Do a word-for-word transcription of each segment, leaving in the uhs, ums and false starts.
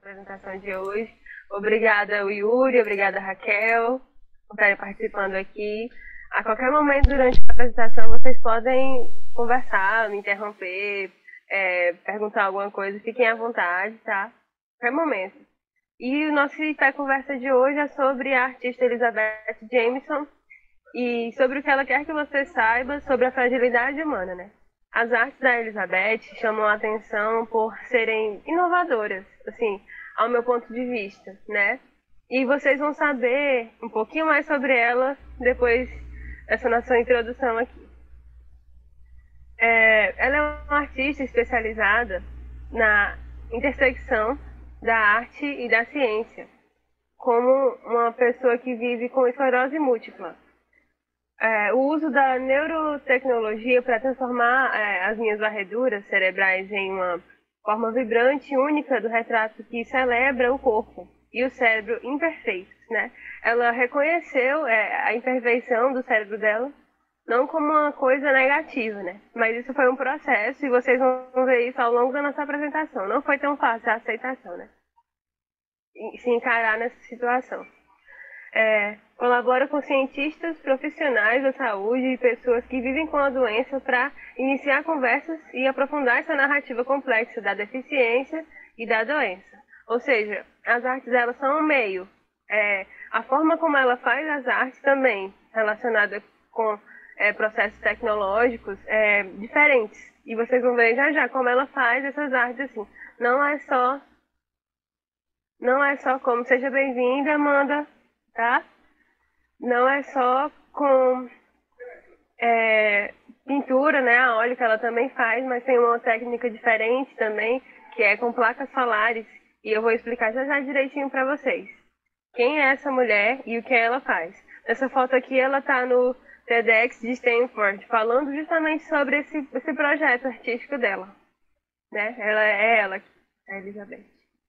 apresentação de hoje. Obrigada, Yuri, obrigada, Raquel, por estarem participando aqui. A qualquer momento durante a apresentação vocês podem conversar, me interromper, é, perguntar alguma coisa, fiquem à vontade, tá? A qualquer momento. E o nosso Ipé Conversa de hoje é sobre a artista Elizabeth Jamieson e sobre o que ela quer que você saiba sobre a fragilidade humana, né? As artes da Elizabeth chamam a atenção por serem inovadoras, assim, ao meu ponto de vista, né? E vocês vão saber um pouquinho mais sobre ela depois dessa nossa introdução aqui. É, ela é uma artista especializada na intersecção da arte e da ciência, como uma pessoa que vive com esclerose múltipla. É, o uso da neurotecnologia para transformar é, as minhas varreduras cerebrais em uma forma vibrante e única do retrato que celebra o corpo e o cérebro imperfeitos, né? Ela reconheceu é, a imperfeição do cérebro dela não como uma coisa negativa, né? Mas isso foi um processo e vocês vão ver isso ao longo da nossa apresentação. Não foi tão fácil a aceitação, né? E se encarar nessa situação. É, colabora com cientistas, profissionais da saúde e pessoas que vivem com a doença para iniciar conversas e aprofundar essa narrativa complexa da deficiência e da doença. Ou seja, as artes elas são um meio. É, a forma como ela faz as artes também, relacionada com é, processos tecnológicos é, diferentes. E vocês vão ver já já como ela faz essas artes assim. Não é só, não é só como seja bem-vinda, Amanda. Tá? Não é só com é, pintura, né, a óleo que ela também faz, mas tem uma técnica diferente também, que é com placas solares, e eu vou explicar já já direitinho para vocês. Quem é essa mulher e o que ela faz. Essa foto aqui, ela tá no TEDx de Stanford, falando justamente sobre esse, esse projeto artístico dela. Né? Ela é ela, a Elizabeth.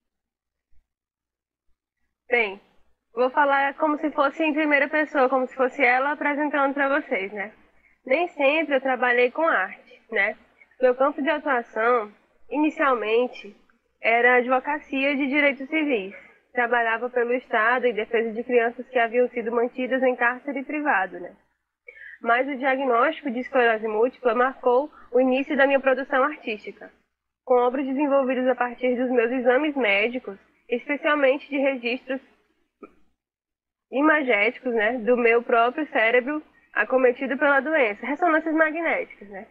Bem, vou falar como se fosse em primeira pessoa, como se fosse ela apresentando para vocês, né? Nem sempre eu trabalhei com arte, né? Meu campo de atuação, inicialmente, era advocacia de direitos civis. Trabalhava pelo Estado em defesa de crianças que haviam sido mantidas em cárcere privado, né? Mas o diagnóstico de esclerose múltipla marcou o início da minha produção artística, com obras desenvolvidas a partir dos meus exames médicos, especialmente de registros imagéticos, né, do meu próprio cérebro acometido pela doença, ressonâncias magnéticas, né.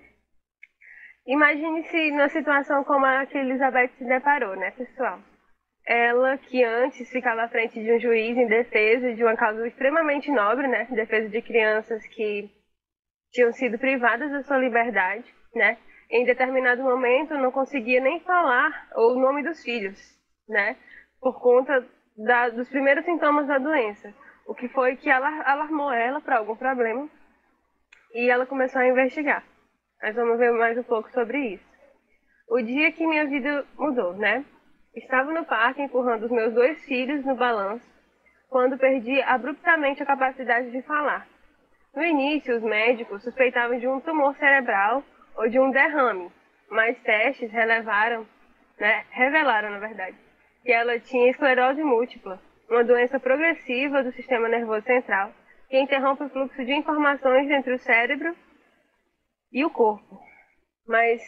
Imagine-se numa situação como a que Elizabeth se deparou, né, pessoal? Ela, que antes ficava à frente de um juiz em defesa de uma causa extremamente nobre, né, defesa de crianças que tinham sido privadas da sua liberdade, né, em determinado momento não conseguia nem falar o nome dos filhos, né, por conta da, dos primeiros sintomas da doença. O que foi que ela alarmou ela para algum problema e ela começou a investigar. Nós vamos ver mais um pouco sobre isso. O dia que minha vida mudou, né? Estava no parque empurrando os meus dois filhos no balanço quando perdi abruptamente a capacidade de falar. No início, os médicos suspeitavam de um tumor cerebral ou de um derrame, mas testes relevaram, né, revelaram, na verdade, que ela tinha esclerose múltipla, uma doença progressiva do sistema nervoso central que interrompe o fluxo de informações entre o cérebro e o corpo. Mas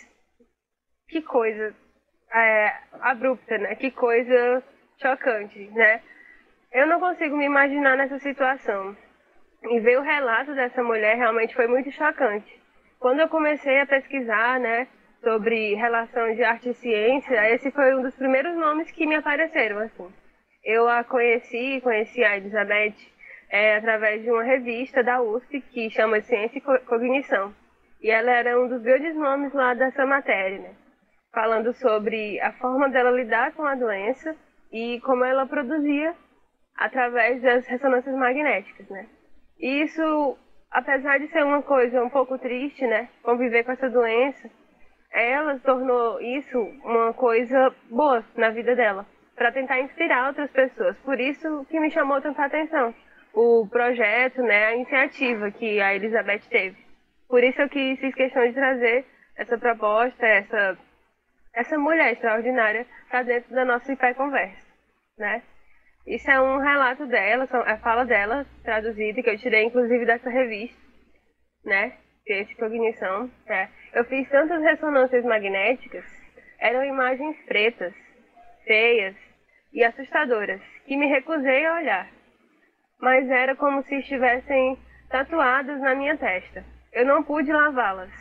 que coisa é, abrupta, né? Que coisa chocante, né? Eu não consigo me imaginar nessa situação. E ver o relato dessa mulher realmente foi muito chocante. Quando eu comecei a pesquisar, né, sobre relação de arte e ciência, esse foi um dos primeiros nomes que me apareceram, assim. Eu a conheci, conheci a Elizabeth é, através de uma revista da U S P que chama Ciência e Cognição. E ela era um dos grandes nomes lá dessa matéria, né? Falando sobre a forma dela lidar com a doença e como ela produzia através das ressonâncias magnéticas, né? E isso, apesar de ser uma coisa um pouco triste, né? Conviver com essa doença, ela tornou isso uma coisa boa na vida dela, para tentar inspirar outras pessoas. Por isso que me chamou tanta atenção o projeto, né, a iniciativa que a Elizabeth teve. Por isso eu quis, fiz questão de trazer essa proposta, essa, essa mulher extraordinária para dentro da nossa Ipé Conversa. né? Isso é um relato dela, a fala dela, traduzida, que eu tirei inclusive dessa revista, né? Ciência e Cognição. É. Eu fiz tantas ressonâncias magnéticas, eram imagens pretas, feias e assustadoras, que me recusei a olhar. Mas era como se estivessem tatuadas na minha testa. Eu não pude lavá-las.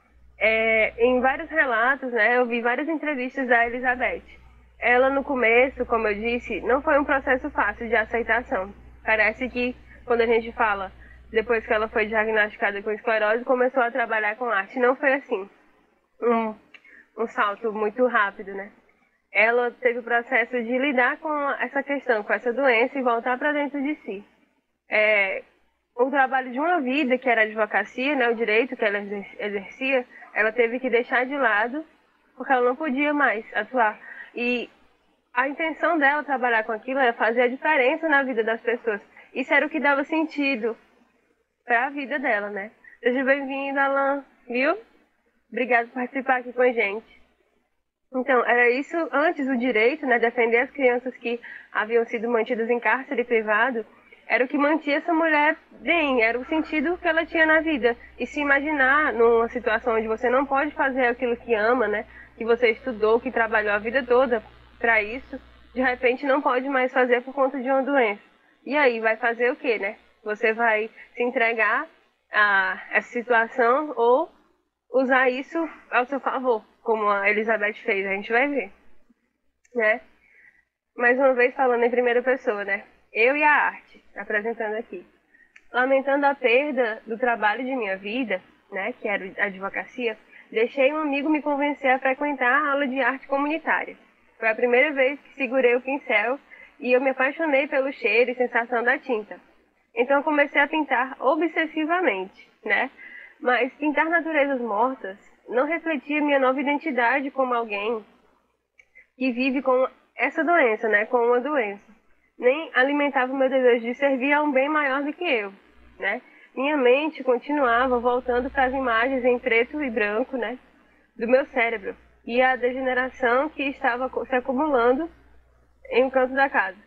É, em vários relatos, né, eu vi várias entrevistas da Elizabeth. Ela, no começo, como eu disse, não foi um processo fácil de aceitação. Parece que, quando a gente fala, depois que ela foi diagnosticada com esclerose, começou a trabalhar com arte. Não foi assim, um, um salto muito rápido, né? Ela teve o processo de lidar com essa questão, com essa doença e voltar para dentro de si. É, o trabalho de uma vida, que era a advocacia, né, o direito que ela exercia, ela teve que deixar de lado, porque ela não podia mais atuar. E a intenção dela trabalhar com aquilo era fazer a diferença na vida das pessoas. Isso era o que dava sentido para a vida dela, né? Seja bem-vindo, Alan, viu? Obrigada por participar aqui com a gente. Então, era isso antes o direito, né? Defender as crianças que haviam sido mantidas em cárcere privado, era o que mantinha essa mulher bem, era o sentido que ela tinha na vida. E se imaginar numa situação onde você não pode fazer aquilo que ama, né? Que você estudou, que trabalhou a vida toda para isso, de repente não pode mais fazer por conta de uma doença. E aí, vai fazer o quê, né? Você vai se entregar a essa situação ou usar isso ao seu favor, como a Elizabeth fez, a gente vai ver, né? Mais uma vez falando em primeira pessoa, né? Eu e a arte, apresentando aqui. Lamentando a perda do trabalho de minha vida, né, que era a advocacia, deixei um amigo me convencer a frequentar a aula de arte comunitária. Foi a primeira vez que segurei o pincel e eu me apaixonei pelo cheiro e sensação da tinta. Então comecei a pintar obsessivamente, né? Mas pintar naturezas mortas não refletia minha nova identidade como alguém que vive com essa doença, né? Com uma doença. Nem alimentava o meu desejo de servir a um bem maior do que eu, né? Minha mente continuava voltando para as imagens em preto e branco, né? Do meu cérebro e a degeneração que estava se acumulando em um canto da casa.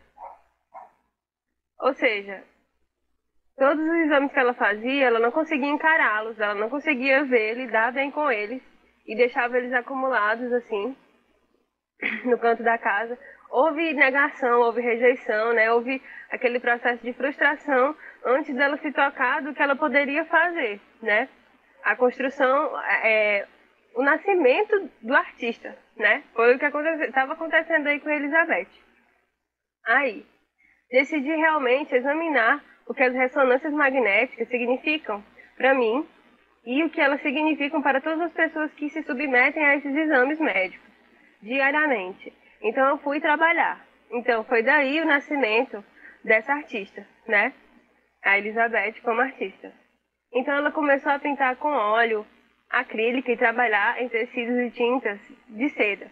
Ou seja, todos os exames que ela fazia, ela não conseguia encará-los, ela não conseguia ver, lidar bem com eles e deixava eles acumulados assim no canto da casa. Houve negação, houve rejeição, né? Houve aquele processo de frustração antes dela se tocar do que ela poderia fazer, né? A construção, é, o nascimento do artista, né? Foi o que estava acontecendo aí com a Elizabeth. Aí, decidi realmente examinar o que as ressonâncias magnéticas significam para mim e o que elas significam para todas as pessoas que se submetem a esses exames médicos diariamente. Então eu fui trabalhar. Então foi daí o nascimento dessa artista, né? A Elizabeth como artista. Então ela começou a pintar com óleo, acrílico e trabalhar em tecidos e tintas de seda.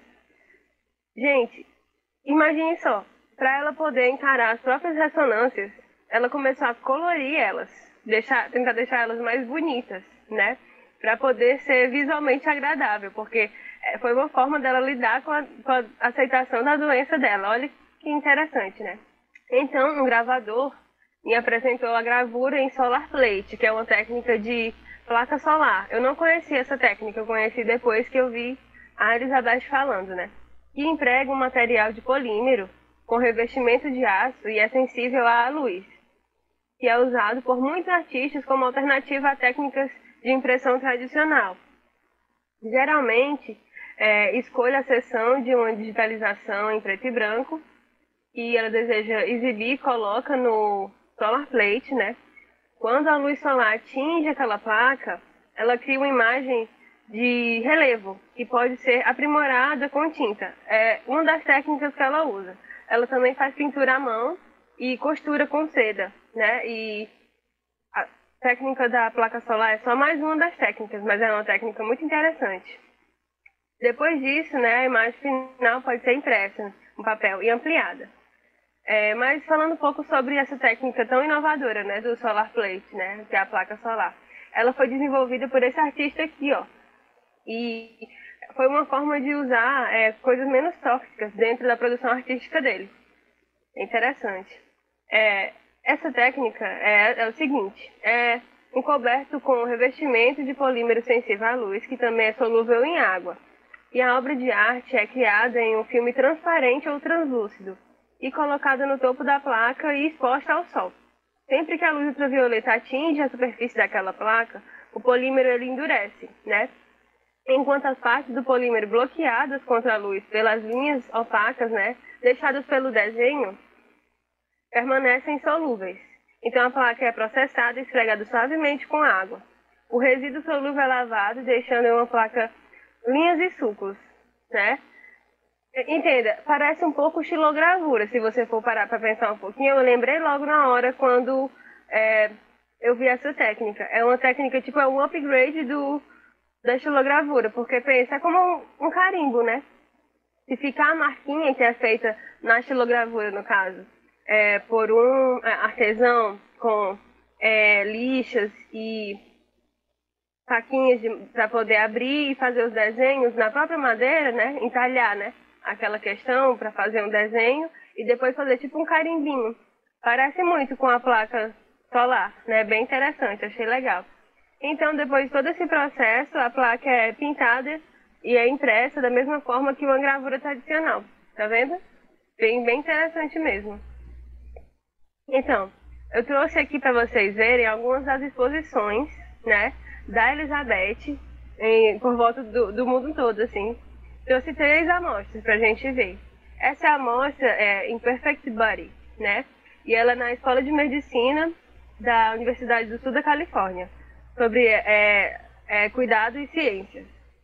Gente, imagine só, para ela poder encarar as próprias ressonâncias, ela começou a colorir elas, deixar, tentar deixar elas mais bonitas, né? Para poder ser visualmente agradável, porque foi uma forma dela lidar com a, com a aceitação da doença dela. Olha que interessante, né? Então, um gravador me apresentou a gravura em solar plate, que é uma técnica de placa solar. Eu não conhecia essa técnica, eu conheci depois que eu vi a Elizabeth falando, né? Que emprega um material de polímero com revestimento de aço e é sensível à luz, que é usado por muitos artistas como alternativa a técnicas de impressão tradicional. Geralmente, é, escolha a seção de uma digitalização em preto e branco, que ela deseja exibir e coloca no solar plate, né? Quando a luz solar atinge aquela placa, ela cria uma imagem de relevo, que pode ser aprimorada com tinta. É uma das técnicas que ela usa. Ela também faz pintura à mão e costura com seda, né? E a técnica da placa solar é só mais uma das técnicas, mas é uma técnica muito interessante. Depois disso, né, a imagem final pode ser impressa no papel e ampliada. É, mas falando um pouco sobre essa técnica tão inovadora, né, do solar plate, né, que é a placa solar. Ela foi desenvolvida por esse artista aqui, ó. E foi uma forma de usar é, coisas menos tóxicas dentro da produção artística dele. É interessante. É, essa técnica é, é o seguinte, é um coberto com revestimento de polímero sensível à luz, que também é solúvel em água. E a obra de arte é criada em um filme transparente ou translúcido e colocada no topo da placa e exposta ao sol. Sempre que a luz ultravioleta atinge a superfície daquela placa, o polímero ele endurece, né? Enquanto as partes do polímero bloqueadas contra a luz pelas linhas opacas, né, deixadas pelo desenho, permanecem solúveis. Então a placa é processada e esfregada suavemente com água. O resíduo solúvel é lavado, deixando em uma placa linhas e sulcos, né? Entenda, parece um pouco xilogravura, se você for parar para pensar um pouquinho. Eu lembrei logo na hora quando é, eu vi essa técnica. É uma técnica, tipo, é um upgrade do, da xilogravura, porque pensa, é como um, um carimbo, né? Se ficar a marquinha que é feita na xilogravura, no caso, é, por um artesão com é, lixas e faquinhas para poder abrir e fazer os desenhos na própria madeira, né? Entalhar, né? Aquela questão para fazer um desenho e depois fazer tipo um carimbinho. Parece muito com a placa solar, né? Bem interessante, achei legal. Então, depois de todo esse processo, a placa é pintada e é impressa da mesma forma que uma gravura tradicional. Tá vendo? Bem, bem interessante mesmo. Então, eu trouxe aqui para vocês verem algumas das exposições, né, da Elizabeth em, por volta do, do mundo todo, assim. Trouxe três amostras para a gente ver. Essa amostra é Imperfect Body, né, e ela é na Escola de Medicina da Universidade do Sul da Califórnia, sobre é, é, cuidado e ciências.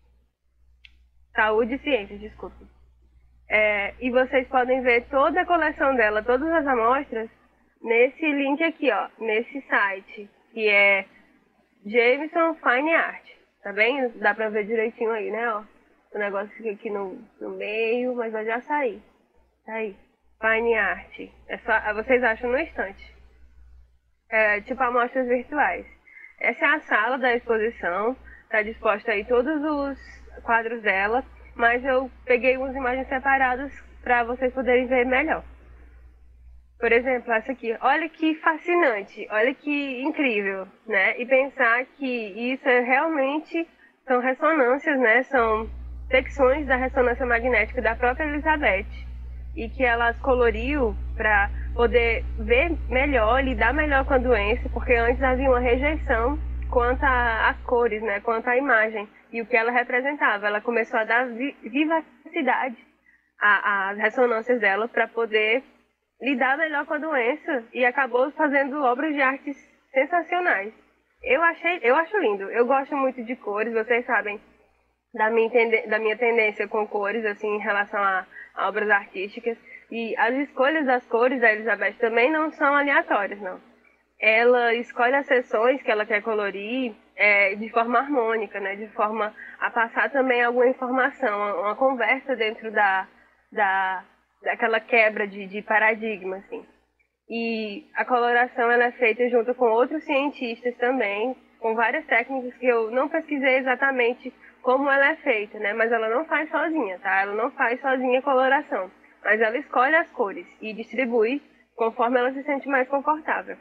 Saúde e ciências, desculpe. É, e vocês podem ver toda a coleção dela, todas as amostras, nesse link aqui, ó, nesse site, que é Jameson Fine Art, tá bem? Dá pra ver direitinho aí, né, ó. O negócio fica aqui no, no meio, mas vai já sair. Tá aí. Fine Art. É só, vocês acham no instante. É, tipo amostras virtuais. Essa é a sala da exposição, tá disposta aí todos os quadros dela, mas eu peguei umas imagens separadas para vocês poderem ver melhor. Por exemplo, essa aqui. Olha que fascinante, olha que incrível, né? E pensar que isso é realmente são ressonâncias, né? São secções da ressonância magnética da própria Elizabeth e que ela as coloriu para poder ver melhor, lidar melhor com a doença, porque antes havia uma rejeição quanto às cores, né? Quanto à imagem e o que ela representava. Ela começou a dar vi vivacidade às ressonâncias dela para poder lidar melhor com a doença e acabou fazendo obras de artes sensacionais. Eu achei, eu acho lindo. Eu gosto muito de cores, vocês sabem da minha, da minha tendência com cores, assim, em relação a, a obras artísticas. E as escolhas das cores da Elizabeth também não são aleatórias, não. Ela escolhe as seções que ela quer colorir é, de forma harmônica, né? De forma a passar também alguma informação, uma, uma conversa dentro da, da daquela quebra de, de paradigma, assim. E a coloração ela é feita junto com outros cientistas também, com várias técnicas que eu não pesquisei exatamente como ela é feita, né? Mas ela não faz sozinha, tá? Ela não faz sozinha a coloração, mas ela escolhe as cores e distribui conforme ela se sente mais confortável.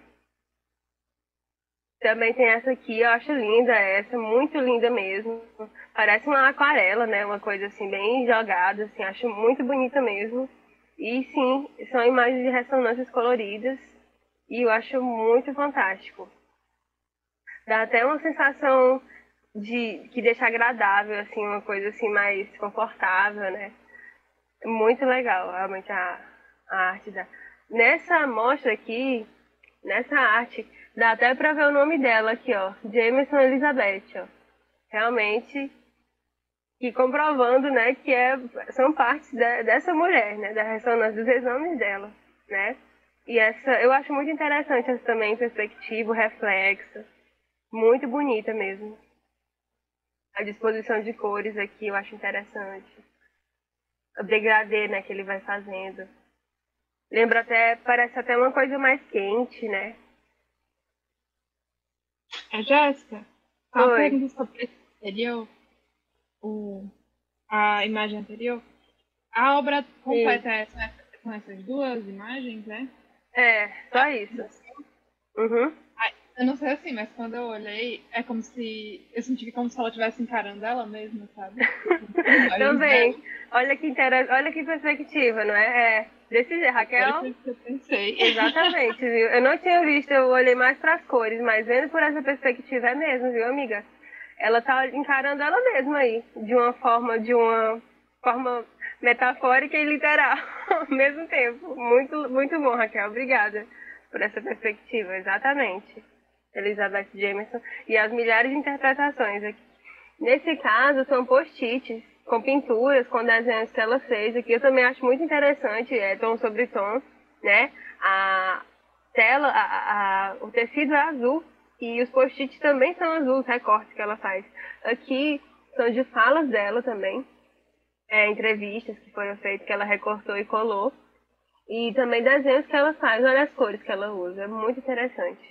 Também tem essa aqui, eu acho linda essa, muito linda mesmo. Parece uma aquarela, né? Uma coisa assim bem jogada, assim, acho muito bonita mesmo. E sim, são imagens de ressonâncias coloridas e eu acho muito fantástico. Dá até uma sensação de que deixa agradável, assim, uma coisa assim mais confortável, né? Muito legal, realmente, a, a arte da... Nessa amostra aqui, nessa arte, dá até pra ver o nome dela aqui, ó. Jameson Elizabeth, ó. Realmente... E comprovando, né, que é, são partes de, dessa mulher, né, da ressonância dos exames dela, né. E essa, eu acho muito interessante essa também, perspectiva, o reflexo, muito bonita mesmo. A disposição de cores aqui eu acho interessante. O degradê, né, que ele vai fazendo. Lembra até, parece até uma coisa mais quente, né. A Jéssica, a pergunta sobre esse material, o, a imagem anterior, a obra completa é essa, né? com essas duas imagens, né? É, só isso. Uhum. Eu não sei assim, mas quando eu olhei, é como se. Eu senti que como se ela estivesse encarando ela mesma, sabe? Também. Olha que inter... Olha que perspectiva, não é? É. Desse jeito, Raquel. Foi isso que eu pensei. Exatamente, viu? Eu não tinha visto, eu olhei mais para as cores, mas vendo por essa perspectiva é mesmo, viu, amiga? Ela tá encarando ela mesma aí, de uma forma, de uma forma metafórica e literal, ao mesmo tempo. Muito, muito bom, Raquel. Obrigada por essa perspectiva, exatamente. Elizabeth Jameson e as milhares de interpretações aqui. Nesse caso, são post-its com pinturas, com desenhos que ela fez aqui. Eu também acho muito interessante, é tom sobre tom, né? A tela, a, a, o tecido é azul e os post-its também são azuis, os recortes que ela faz. Aqui são de falas dela também, é, entrevistas que foram feitas, que ela recortou e colou. E também desenhos que ela faz, olha as cores que ela usa, é muito interessante.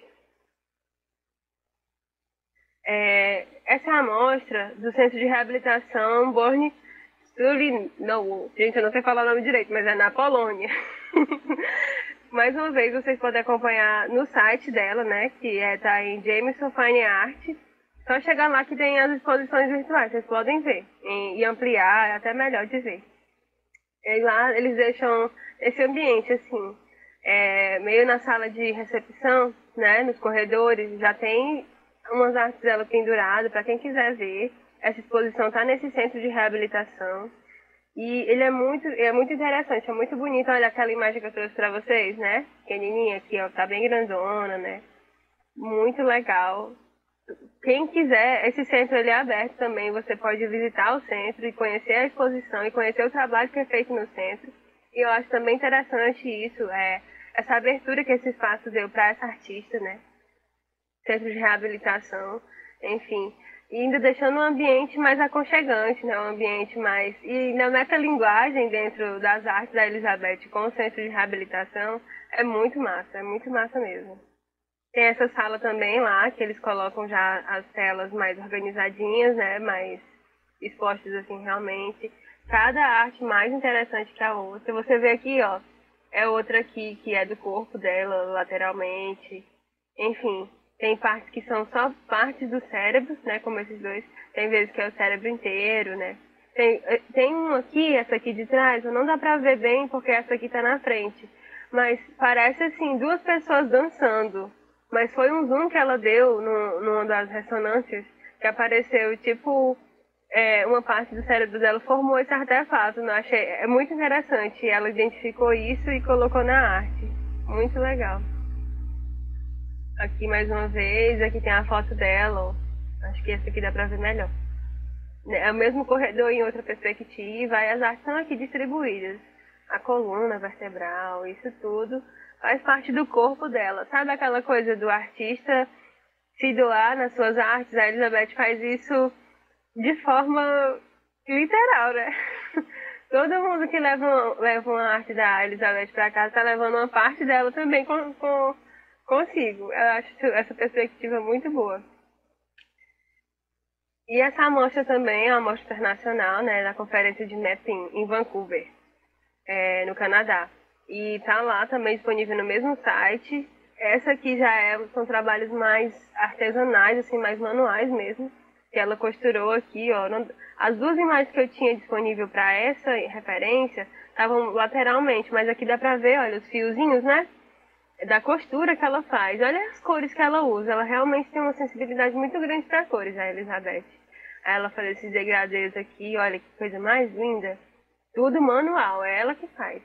É, essa é a amostra do Centro de Reabilitação Born Stulinowo. Gente, eu não sei falar o nome direito, mas é na Polônia. Mais uma vez, vocês podem acompanhar no site dela, né, que é, tá em Jameson Fine Art. Só chegar lá que tem as exposições virtuais, vocês podem ver e, e ampliar, é até melhor de ver. E lá eles deixam esse ambiente, assim, é, meio na sala de recepção, né, nos corredores, já tem umas artes dela penduradas para quem quiser ver. Essa exposição está nesse centro de reabilitação. E ele é muito, é muito interessante, é muito bonito. Olha aquela imagem que eu trouxe para vocês, né? Pequenininha aqui, ó, tá bem grandona, né? Muito legal. Quem quiser, esse centro ele é aberto também. Você pode visitar o centro e conhecer a exposição e conhecer o trabalho que é feito no centro. E eu acho também interessante isso, é, essa abertura que esse espaço deu para essa artista, né? Centro de reabilitação, enfim. E ainda deixando um ambiente mais aconchegante, né? Um ambiente mais... E na metalinguagem dentro das artes da Elizabeth com o centro de reabilitação é muito massa, é muito massa mesmo. Tem essa sala também lá, que eles colocam já as telas mais organizadinhas, né? Mais expostas assim realmente. Cada arte mais interessante que a outra. Você vê aqui, ó, é outra aqui que é do corpo dela, lateralmente. Enfim, tem partes que são só partes do cérebro, né? Como esses dois. Tem vezes que é o cérebro inteiro, né? Tem, tem um aqui, essa aqui de trás, não dá pra ver bem porque essa aqui tá na frente. Mas parece assim, duas pessoas dançando. Mas foi um zoom que ela deu no, numa das ressonâncias que apareceu, tipo, é, uma parte do cérebro dela formou esse artefato. Não achei, é muito interessante. Ela identificou isso e colocou na arte. Muito legal. Aqui mais uma vez, aqui tem a foto dela. Ó. Acho que essa aqui dá pra ver melhor. É o mesmo corredor em outra perspectiva e as artes estão aqui distribuídas. A coluna vertebral, isso tudo faz parte do corpo dela. Sabe aquela coisa do artista se doar nas suas artes? A Elizabeth faz isso de forma literal, né? Todo mundo que leva uma, leva uma arte da Elizabeth pra casa está levando uma parte dela também com, com, consigo. Eu acho essa perspectiva muito boa. E essa amostra também é uma amostra internacional, né, da Conferência de Mapping em Vancouver, é, no Canadá. E tá lá também disponível no mesmo site. Essa aqui já é, são trabalhos mais artesanais, assim, mais manuais mesmo, que ela costurou aqui, ó. Não, as duas imagens que eu tinha disponível para essa referência estavam lateralmente, mas aqui dá pra ver, olha, os fiozinhos, né, da costura que ela faz. Olha as cores que ela usa. Ela realmente tem uma sensibilidade muito grande para cores, a Elizabeth. Aí ela faz esses degradês aqui, olha que coisa mais linda. Tudo manual, é ela que faz.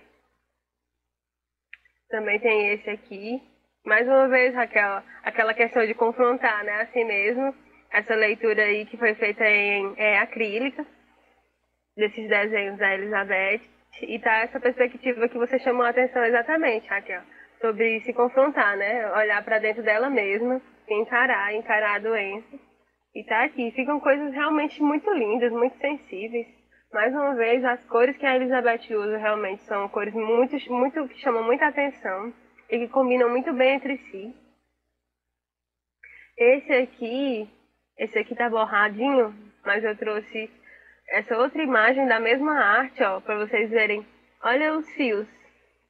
Também tem esse aqui. Mais uma vez, Raquel, aquela questão de confrontar, né, assim mesmo. Essa leitura aí que foi feita em é, acrílica, desses desenhos da Elizabeth. E tá essa perspectiva que você chamou a atenção exatamente, Raquel. Sobre se confrontar, né? Olhar para dentro dela mesma, encarar, encarar a doença. E tá aqui. Ficam coisas realmente muito lindas, muito sensíveis. Mais uma vez, as cores que a Elizabeth usa realmente são cores muito, muito, que chamam muita atenção e que combinam muito bem entre si. Esse aqui, esse aqui tá borradinho, mas eu trouxe essa outra imagem da mesma arte, ó, para vocês verem. Olha os fios.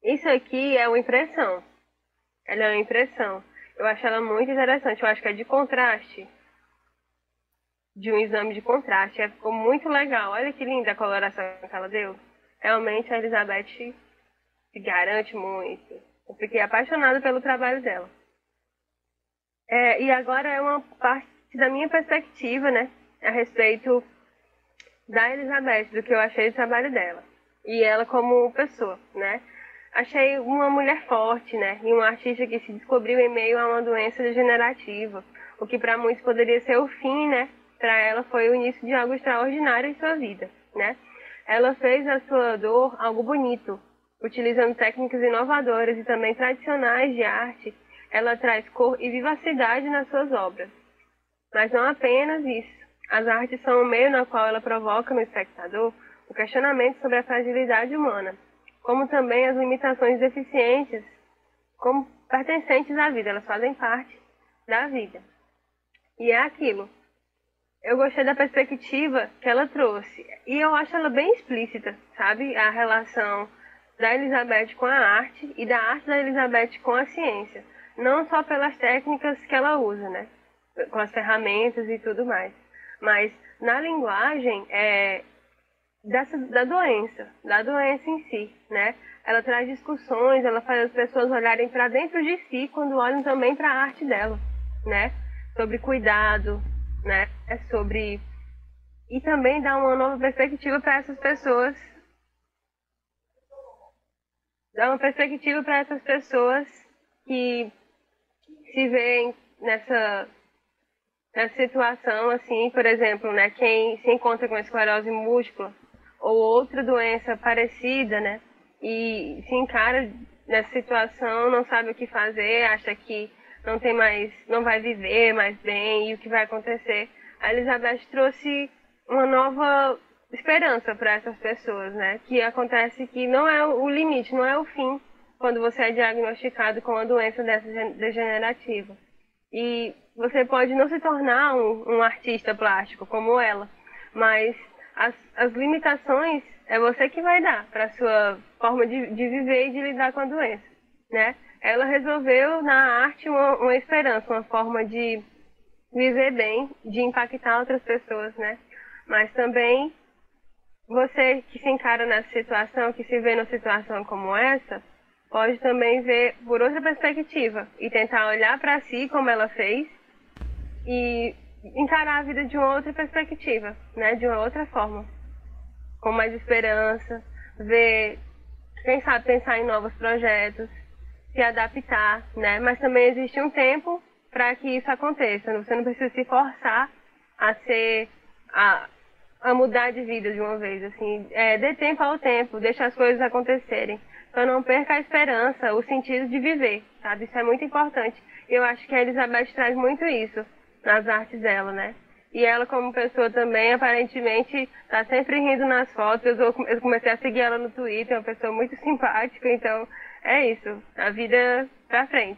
Isso aqui é uma impressão. Ela é uma impressão. Eu acho ela muito interessante. Eu acho que é de contraste. De um exame de contraste. É, ficou muito legal. Olha que linda a coloração que ela deu. Realmente a Elizabeth se garante muito. Eu fiquei apaixonada pelo trabalho dela. É, e agora é uma parte da minha perspectiva, né? A respeito da Elizabeth, do que eu achei do trabalho dela. E ela como pessoa, né? Achei uma mulher forte, né? E uma artista que se descobriu em meio a uma doença degenerativa. O que para muitos poderia ser o fim, né? Para ela foi o início de algo extraordinário em sua vida, né? Ela fez a sua dor algo bonito, utilizando técnicas inovadoras e também tradicionais de arte. Ela traz cor e vivacidade nas suas obras. Mas não apenas isso. As artes são o meio no qual ela provoca no espectador o questionamento sobre a fragilidade humana, como também as limitações deficientes, como pertencentes à vida. Elas fazem parte da vida. E é aquilo. Eu gostei da perspectiva que ela trouxe. E eu acho ela bem explícita, sabe? A relação da Elizabeth com a arte e da arte da Elizabeth com a ciência. Não só pelas técnicas que ela usa, né? Com as ferramentas e tudo mais. Mas na linguagem é, dessa, da doença, da doença em si, né? Ela traz discussões, ela faz as pessoas olharem para dentro de si quando olham também para a arte dela, né? Sobre cuidado, né? É sobre... E também dá uma nova perspectiva para essas pessoas. Dá uma perspectiva para essas pessoas que se veem nessa, nessa situação, assim, por exemplo, né? Quem se encontra com esclerose múltipla ou outra doença parecida, né? E se encara nessa situação, não sabe o que fazer, acha que não tem mais, não vai viver mais bem e o que vai acontecer. A Elizabeth trouxe uma nova esperança para essas pessoas, né? Que acontece que não é o limite, não é o fim quando você é diagnosticado com uma doença dessa degenerativa. E você pode não se tornar um, um artista plástico como ela, mas as, as limitações é você que vai dar para a sua forma de, de viver e de lidar com a doença, né? Ela resolveu na arte uma, uma esperança, uma forma de viver bem, de impactar outras pessoas, né? Mas também você que se encara nessa situação, que se vê numa situação como essa, pode também ver por outra perspectiva e tentar olhar para si como ela fez e encarar a vida de uma outra perspectiva, né? De uma outra forma, com mais esperança, ver, quem sabe pensar em novos projetos, se adaptar, né? Mas também existe um tempo para que isso aconteça. Você não precisa se forçar a ser, a, a mudar de vida de uma vez, assim. É, dê tempo ao tempo, deixa as coisas acontecerem. Só não perca a esperança, o sentido de viver, sabe? Isso é muito importante. Eu acho que a Elizabeth traz muito isso nas artes dela, né? E ela, como pessoa também, aparentemente, tá sempre rindo nas fotos. Eu, eu comecei a seguir ela no Twitter, é uma pessoa muito simpática, então é isso. A vida pra frente.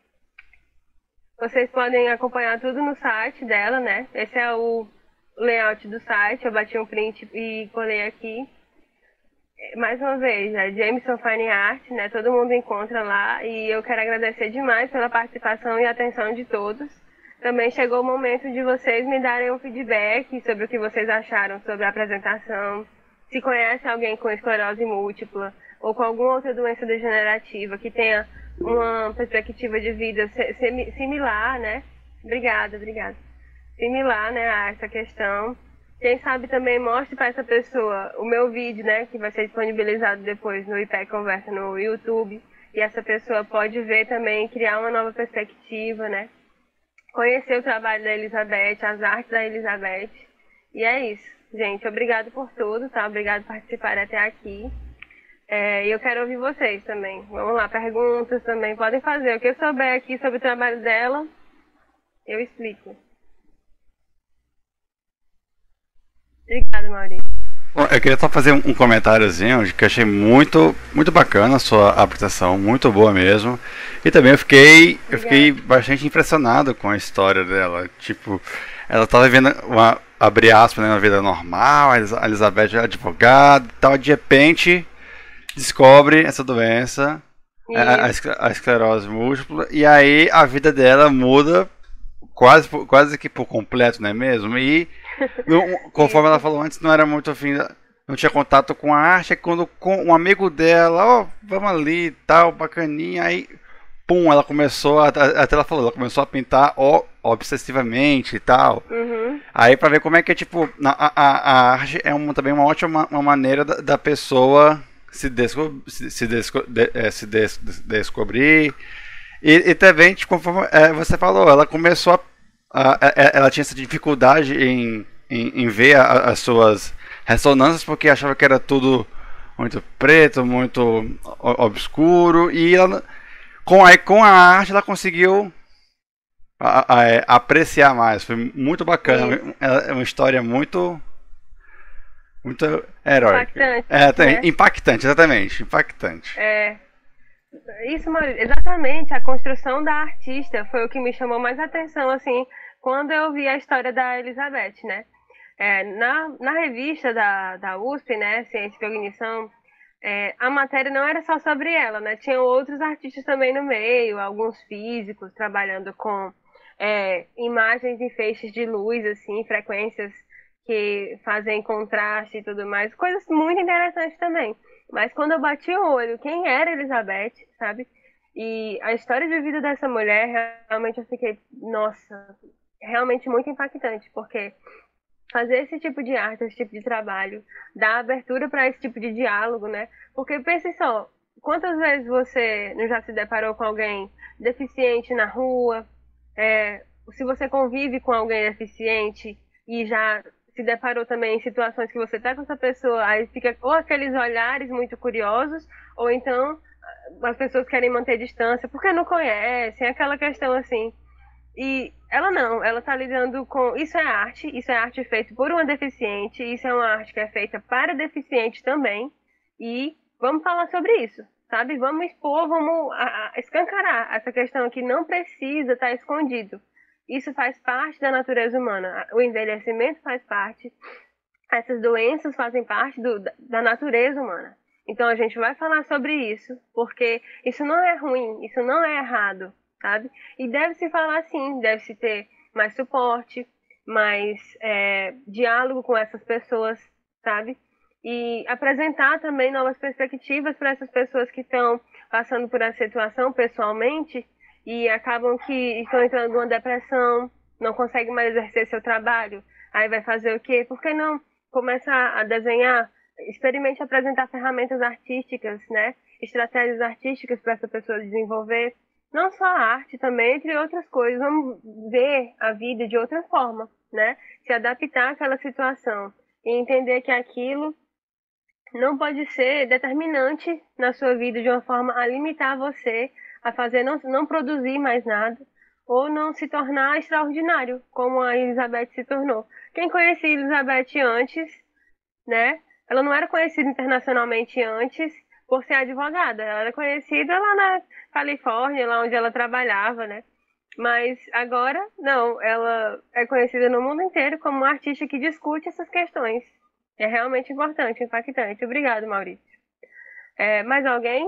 Vocês podem acompanhar tudo no site dela, né? Esse é o layout do site, eu bati um print e colei aqui. Mais uma vez, é Jameson Fine Art, né? Todo mundo encontra lá e eu quero agradecer demais pela participação e atenção de todos. Também chegou o momento de vocês me darem um feedback sobre o que vocês acharam sobre a apresentação. Se conhece alguém com esclerose múltipla ou com alguma outra doença degenerativa que tenha uma perspectiva de vida similar, né? Obrigada, obrigada. Similar, né, a essa questão. Quem sabe também mostre para essa pessoa o meu vídeo, né, que vai ser disponibilizado depois no I P E C Conversa no YouTube. E essa pessoa pode ver também, criar uma nova perspectiva, né? Conhecer o trabalho da Elizabeth, as artes da Elizabeth. E é isso, gente. Obrigado por tudo, tá? Obrigado por participar até aqui. É, e eu quero ouvir vocês também. Vamos lá, perguntas também. Podem fazer. O que eu souber aqui sobre o trabalho dela, eu explico. Obrigada, Maurício. Bom, eu queria só fazer um comentáriozinho de que eu achei muito, muito bacana a sua apresentação, muito boa mesmo. E também eu fiquei, eu fiquei bastante impressionado com a história dela. Tipo, ela estava vivendo uma, abre aspas, né, uma vida normal, a Elizabeth era advogada e tal, de repente descobre essa doença, a, a Isso. escler- a esclerose múltipla, e aí a vida dela muda quase, por- quase que por completo, não é mesmo? E não- conforme ela Isso. falou antes, não era muito afim, da- não tinha contato com a arte, é quando com um amigo dela, ó, vamos ali, tal, bacaninha, aí, pum, ela começou, a, a- até ela falou, ela começou a pintar ó, obsessivamente e tal. Uhum. Aí pra ver como é que é, tipo, na- a, a, a arte é uma, também uma ótima uma maneira da, da pessoa se, desco, se, se, desco, de- eh, se des- des- descobrir. E, e também, tipo, conforme eh, você falou, ela começou a, a- a- ela tinha essa dificuldade em, em, em ver a- as suas ressonâncias porque achava que era tudo muito preto, muito o- obscuro. E ela, com, aí, com a arte ela conseguiu a- a- é, apreciar mais. Foi muito bacana. Isso. É é uma história muito, muito heróica. Impactante, É, tem- né? impactante, exatamente. Impactante. É, isso, Maurício, exatamente, a construção da artista foi o que me chamou mais atenção, assim, quando eu vi a história da Elizabeth, né? É, na, na revista da, da U S P, né, Ciência e Cognição, é, a matéria não era só sobre ela, né? Tinham outros artistas também no meio, alguns físicos trabalhando com é, imagens em feixes de luz, assim, frequências que fazem contraste e tudo mais, coisas muito interessantes também. Mas quando eu bati o olho, quem era Elizabeth, sabe? E a história de vida dessa mulher, realmente eu fiquei, nossa, realmente muito impactante, porque fazer esse tipo de arte, esse tipo de trabalho, dar abertura para esse tipo de diálogo, né? Porque pense só, quantas vezes você não já se deparou com alguém deficiente na rua? É, se você convive com alguém deficiente e já se deparou também em situações que você tá com essa pessoa, aí fica ou aqueles olhares muito curiosos, ou então as pessoas querem manter distância porque não conhecem, aquela questão assim. E ela não, ela tá lidando com. Isso é arte, isso é arte feita por uma deficiente, isso é uma arte que é feita para deficiente também. E vamos falar sobre isso, sabe? Vamos expor, vamos a- a- escancarar essa questão que não precisa estar escondido. Isso faz parte da natureza humana. O envelhecimento faz parte, essas doenças fazem parte do- da da natureza humana. Então a gente vai falar sobre isso, porque isso não é ruim, isso não é errado, sabe? E deve-se falar sim, deve-se ter mais suporte, mais é, diálogo com essas pessoas, sabe? E apresentar também novas perspectivas para essas pessoas que estão passando por essa situação pessoalmente e acabam que estão entrando numa depressão, não conseguem mais exercer seu trabalho. Aí vai fazer o quê? Por que não começar a desenhar? Experimente apresentar ferramentas artísticas, né? Estratégias artísticas para essa pessoa desenvolver. Não só a arte também, entre outras coisas. Vamos ver a vida de outra forma, né? Se adaptar àquela situação e entender que aquilo não pode ser determinante na sua vida de uma forma a limitar você a fazer não, não produzir mais nada ou não se tornar extraordinário, como a Elizabeth se tornou. Quem conhecia Elizabeth antes, né? Ela não era conhecida internacionalmente antes por ser advogada. Ela era conhecida lá na Califórnia, lá onde ela trabalhava, né? Mas agora, não. Ela é conhecida no mundo inteiro como uma artista que discute essas questões. É realmente importante, impactante. Obrigado, Maurício. É, mais alguém?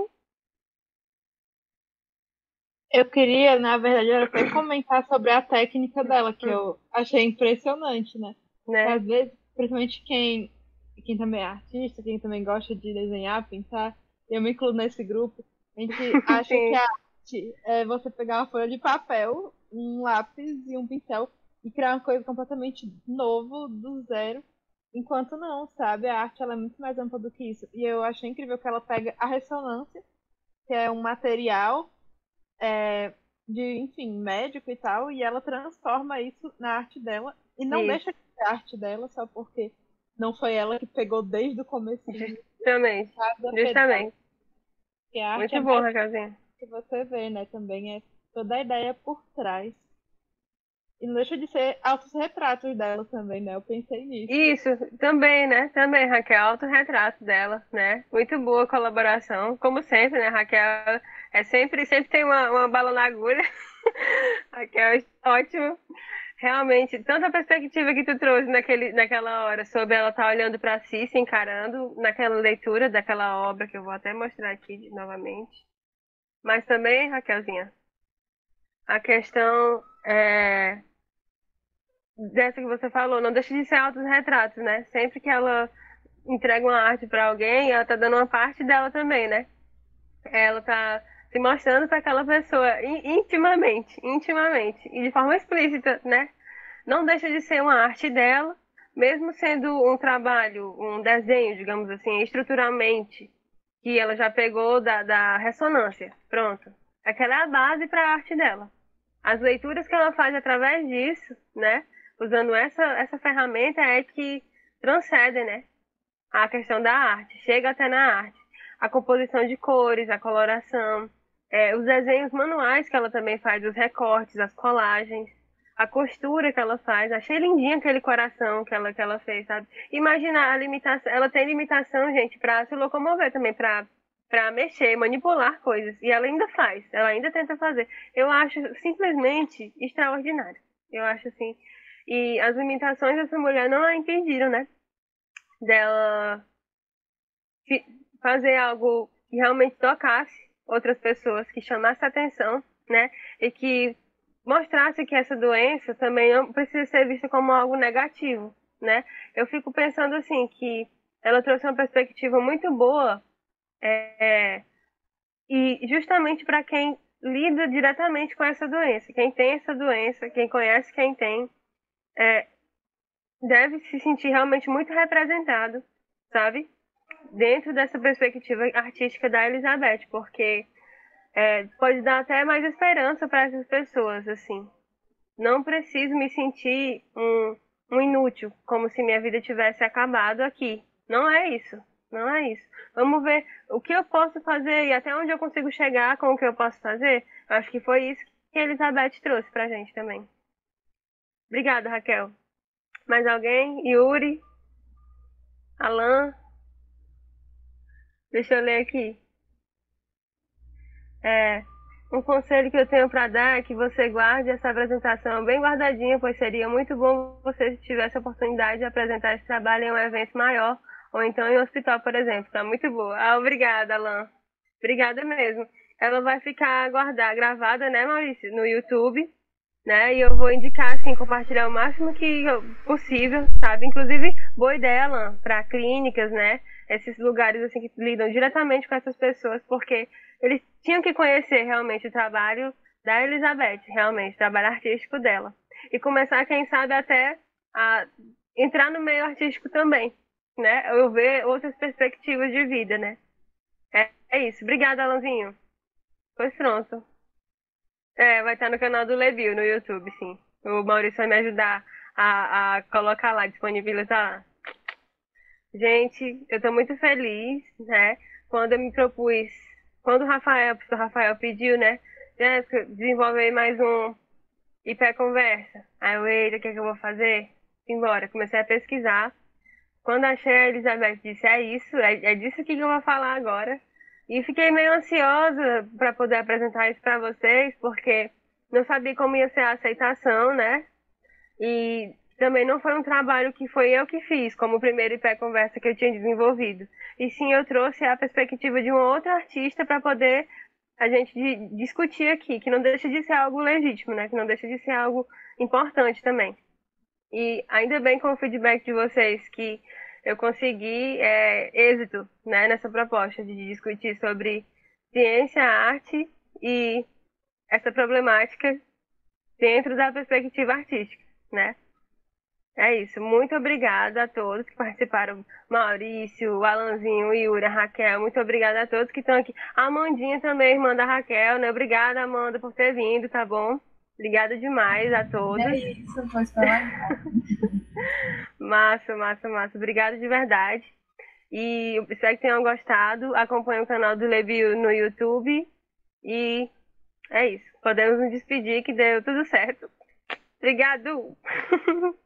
Eu queria, na verdade, era só comentar sobre a técnica dela, que Hum, eu achei impressionante, né? Que né? às vezes, principalmente quem, quem também é artista, quem também gosta de desenhar, pintar, eu me incluo nesse grupo, a gente acha que Sim, a arte é você pegar uma folha de papel, um lápis e um pincel e criar uma coisa completamente novo, do zero. Enquanto não, sabe? A arte ela é muito mais ampla do que isso. E eu achei incrível que ela pega a ressonância, que é um material é, de, enfim, médico e tal, e ela transforma isso na arte dela e não isso. deixa de ser a arte dela só porque não foi ela que pegou desde o comecinho Justamente. cada pedaço. Justamente. Porque a arte é Muito bom, mais Raquelzinha. do que você vê, né? Também é toda a ideia por trás. E não deixa de ser altos retratos dela também, né? Eu pensei nisso. Isso, também, né? Também, Raquel, autorretrato dela, né? Muito boa colaboração, como sempre, né? Raquel é sempre, sempre tem uma, uma bala na agulha. Raquel, ótimo. realmente, tanta perspectiva que tu trouxe naquele, naquela hora, sobre ela estar olhando para si, se encarando, naquela leitura daquela obra, que eu vou até mostrar aqui de- novamente. Mas também, Raquelzinha, a questão é, dessa que você falou, não deixa de ser autorretratos, né? Sempre que ela entrega uma arte para alguém, ela tá dando uma parte dela também, né? Ela tá se mostrando para aquela pessoa in- intimamente, intimamente, e de forma explícita, né? Não deixa de ser uma arte dela, mesmo sendo um trabalho, um desenho, digamos assim, estruturalmente, que ela já pegou da, da ressonância. Pronto. Aquela é a base para a arte dela. As leituras que ela faz através disso, né? Usando essa, essa ferramenta é que transcendem, né? A questão da arte, chega até na arte. A composição de cores, a coloração, é, os desenhos manuais que ela também faz, os recortes, as colagens, a costura que ela faz. Achei lindinho aquele coração que ela, que ela fez, sabe? Imagina a limitação, ela tem limitação, gente, para se locomover também, para para mexer, manipular coisas. E ela ainda faz, ela ainda tenta fazer. Eu acho simplesmente extraordinário. Eu acho assim. E as limitações dessa mulher não a impediram, né? Dela fi- fazer algo que realmente tocasse outras pessoas, que chamasse atenção, né? E que mostrasse que essa doença também não precisa ser vista como algo negativo, né? Eu fico pensando assim que ela trouxe uma perspectiva muito boa, é, e justamente para quem lida diretamente com essa doença, quem tem essa doença, quem conhece quem tem, é, deve se sentir realmente muito representado, sabe? Dentro dessa perspectiva artística da Elizabeth, porque é, pode dar até mais esperança para essas pessoas, assim. Não preciso me sentir um, um inútil, como se minha vida tivesse acabado aqui. Não é isso, não é isso. Vamos ver o que eu posso fazer e até onde eu consigo chegar com o que eu posso fazer. Eu acho que foi isso que a Elizabeth trouxe pra gente também. Obrigada, Raquel. Mais alguém? Yuri? Alan? Deixa eu ler aqui. É, um conselho que eu tenho para dar é que você guarde essa apresentação bem guardadinha, pois seria muito bom você se tivesse a oportunidade de apresentar esse trabalho em um evento maior, ou então em um hospital, por exemplo. Tá muito boa. Ah, obrigada, Alan. Obrigada mesmo. Ela vai ficar guardada, gravada, né, Maurício, no YouTube, né? E eu vou indicar, assim, compartilhar o máximo que eu- possível, sabe? Inclusive, boa ideia, Alan, para clínicas, né? Esses lugares, assim, que lidam diretamente com essas pessoas, porque eles tinham que conhecer realmente o trabalho da Elizabeth, realmente, o trabalho artístico dela. E começar, quem sabe, até a entrar no meio artístico também, né? Eu ver outras perspectivas de vida, né? É, é isso. Obrigada, Alanzinho. Pois pronto. É, vai estar no canal do Lebil, no YouTube, sim. O Maurício vai me ajudar a, a colocar lá, disponibilizar lá. Gente, eu tô muito feliz, né? Quando eu me propus, quando o Rafael, o professor Rafael pediu, né? Jéssica, desenvolver mais um I P Conversa. Aí eu, eita, o que é que eu vou fazer? Embora, comecei a pesquisar. Quando achei a Elizabeth, disse, é isso, é, é disso que eu vou falar agora. E fiquei meio ansiosa para poder apresentar isso para vocês, porque não sabia como ia ser a aceitação, né? E também não foi um trabalho que foi eu que fiz, como o primeiro I P Conversa que eu tinha desenvolvido. E sim, eu trouxe a perspectiva de um outro artista para poder a gente di- discutir aqui, que não deixa de ser algo legítimo, né? Que não deixa de ser algo importante também. E ainda bem com o feedback de vocês que eu consegui é, êxito, né, nessa proposta de discutir sobre ciência, arte e essa problemática dentro da perspectiva artística, né? É isso. Muito obrigada a todos que participaram. Maurício, Alanzinho, Yuri, a Raquel. Muito obrigada a todos que estão aqui. A Amandinha também, irmã da Raquel, né? Obrigada, Amanda, por ter vindo, tá bom? Obrigada demais a todos. É isso, foi super legal. Massa, massa, massa. Obrigada de verdade. E eu espero que tenham gostado. Acompanhe o canal do Levi no YouTube. E é isso. Podemos nos despedir que deu tudo certo. Obrigado!